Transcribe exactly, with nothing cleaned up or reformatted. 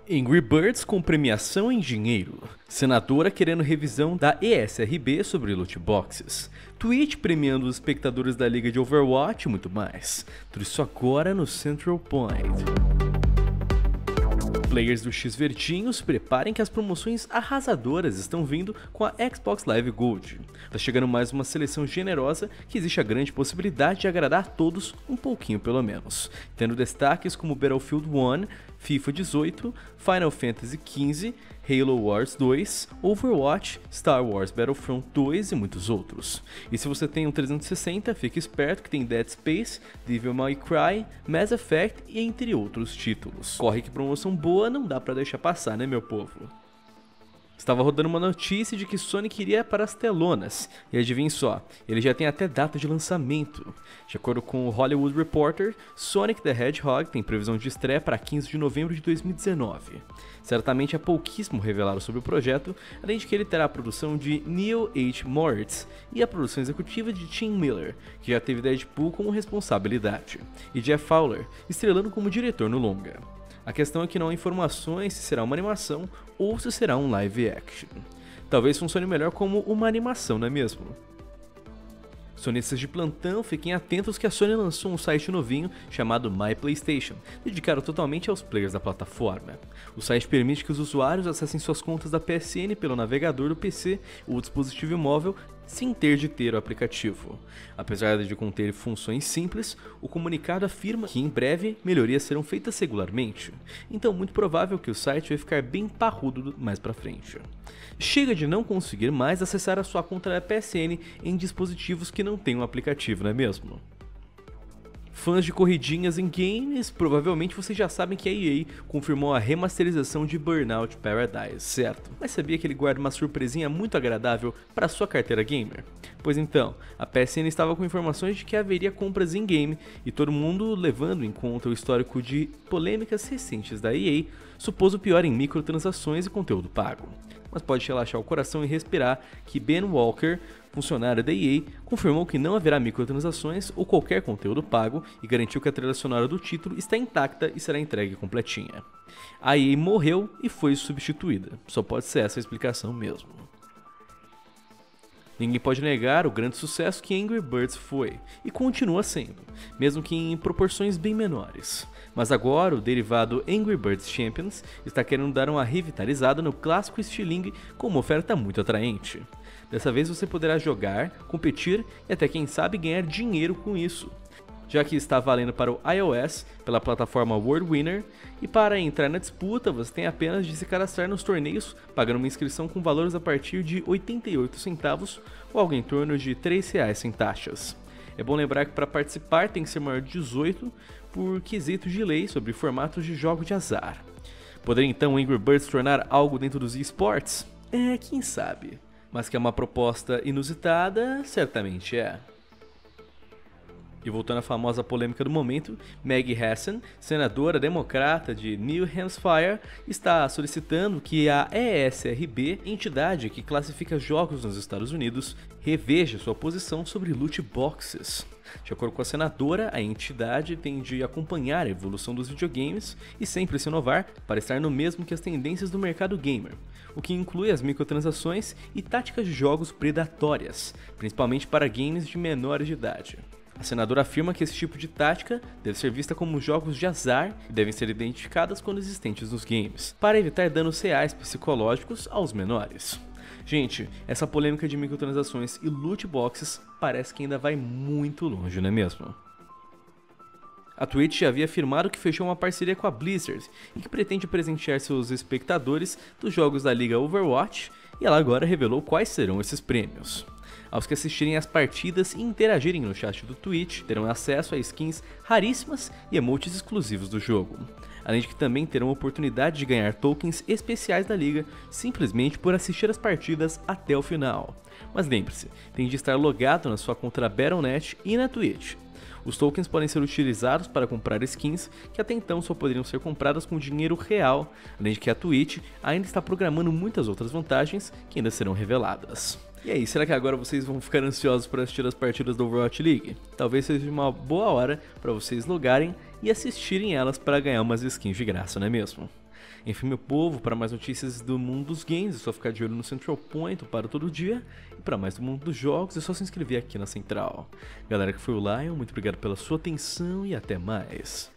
Angry Birds com premiação em dinheiro. Senadora querendo revisão da E S R B sobre loot boxes. Twitch premiando os espectadores da liga de Overwatch e muito mais. Tudo isso agora no Central Point. Players do X Verdinho, se preparem que as promoções arrasadoras estão vindo com a Xbox Live Gold. Tá chegando mais uma seleção generosa que existe a grande possibilidade de agradar todos um pouquinho pelo menos, tendo destaques como Battlefield um, FIFA dezoito, Final Fantasy quinze, Halo Wars dois, Overwatch, Star Wars Battlefront dois e muitos outros. E se você tem um trezentos e sessenta, fique esperto que tem Dead Space, Devil May Cry, Mass Effect e entre outros títulos. Corre que promoção boa não dá pra deixar passar, né, meu povo? Estava rodando uma notícia de que Sonic iria para as telonas, e adivinhe só, ele já tem até data de lançamento. De acordo com o Hollywood Reporter, Sonic the Hedgehog tem previsão de estreia para quinze de novembro de dois mil e dezenove. Certamente é pouquíssimo revelado sobre o projeto, além de que ele terá a produção de Neil H. Moritz e a produção executiva de Tim Miller, que já teve Deadpool como responsabilidade, e Jeff Fowler estrelando como diretor no longa. A questão é que não há informações se será uma animação ou se será um live action. Talvez funcione melhor como uma animação, não é mesmo? Sonistas de plantão, fiquem atentos que a Sony lançou um site novinho chamado My PlayStation, dedicado totalmente aos players da plataforma. O site permite que os usuários acessem suas contas da P S N pelo navegador do P C ou dispositivo móvel sem ter de ter o aplicativo. Apesar de conter funções simples, o comunicado afirma que em breve melhorias serão feitas regularmente, então muito provável que o site vai ficar bem parrudo mais pra frente. Chega de não conseguir mais acessar a sua conta da P S N em dispositivos que não têm um aplicativo, não é mesmo? Fãs de corridinhas em games, provavelmente vocês já sabem que a E A confirmou a remasterização de Burnout Paradise, certo? Mas sabia que ele guarda uma surpresinha muito agradável para sua carteira gamer? Pois então, a P S N estava com informações de que haveria compras em game e todo mundo, levando em conta o histórico de polêmicas recentes da E A, supôs o pior em microtransações e conteúdo pago. Mas pode relaxar o coração e respirar que Ben Walker, funcionário da E A, confirmou que não haverá microtransações ou qualquer conteúdo pago e garantiu que a trilha sonora do título está intacta e será entregue completinha. A E A morreu e foi substituída, só pode ser essa a explicação mesmo. Ninguém pode negar o grande sucesso que Angry Birds foi, e continua sendo, mesmo que em proporções bem menores. Mas agora o derivado Angry Birds Champions está querendo dar uma revitalizada no clássico estilingue com uma oferta muito atraente. Dessa vez você poderá jogar, competir e até quem sabe ganhar dinheiro com isso, já que está valendo para o iOS pela plataforma World Winner, e para entrar na disputa você tem apenas de se cadastrar nos torneios pagando uma inscrição com valores a partir de oitenta e oito centavos ou algo em torno de três reais sem taxas. É bom lembrar que para participar tem que ser maior de dezoito por quesito de lei sobre formatos de jogos de azar. Poderia então Angry Birds se tornar algo dentro dos esportes? É, quem sabe. Mas que é uma proposta inusitada, certamente é. E voltando à famosa polêmica do momento, Maggie Hassan, senadora democrata de New Hampshire, está solicitando que a E S R B, entidade que classifica jogos nos Estados Unidos, reveja sua posição sobre loot boxes. De acordo com a senadora, a entidade tem de acompanhar a evolução dos videogames e sempre se inovar para estar no mesmo que as tendências do mercado gamer, o que inclui as microtransações e táticas de jogos predatórias, principalmente para games de menores de idade. A senadora afirma que esse tipo de tática deve ser vista como jogos de azar e devem ser identificadas quando existentes nos games, para evitar danos reais psicológicos aos menores. Gente, essa polêmica de microtransações e loot boxes parece que ainda vai muito longe, não é mesmo? A Twitch já havia afirmado que fechou uma parceria com a Blizzard e que pretende presentear seus espectadores dos jogos da liga Overwatch, e ela agora revelou quais serão esses prêmios. Aos que assistirem às partidas e interagirem no chat do Twitch, terão acesso a skins raríssimas e emotes exclusivos do jogo. Além de que também terão a oportunidade de ganhar tokens especiais da liga, simplesmente por assistir as partidas até o final. Mas lembre-se, tem de estar logado na sua conta da Battle ponto net e na Twitch. Os tokens podem ser utilizados para comprar skins que até então só poderiam ser compradas com dinheiro real, além de que a Twitch ainda está programando muitas outras vantagens que ainda serão reveladas. E aí, será que agora vocês vão ficar ansiosos para assistir as partidas do Overwatch League? Talvez seja uma boa hora para vocês logarem e assistirem elas para ganhar umas skins de graça, não é mesmo? Enfim, meu povo, para mais notícias do mundo dos games é só ficar de olho no Central Point, eu paro todo dia. E para mais do mundo dos jogos é só se inscrever aqui na Central. Galera que foi o Lion, muito obrigado pela sua atenção e até mais.